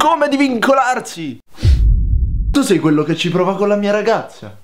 come di vincolarsi. Tu sei quello che ci prova con la mia ragazza.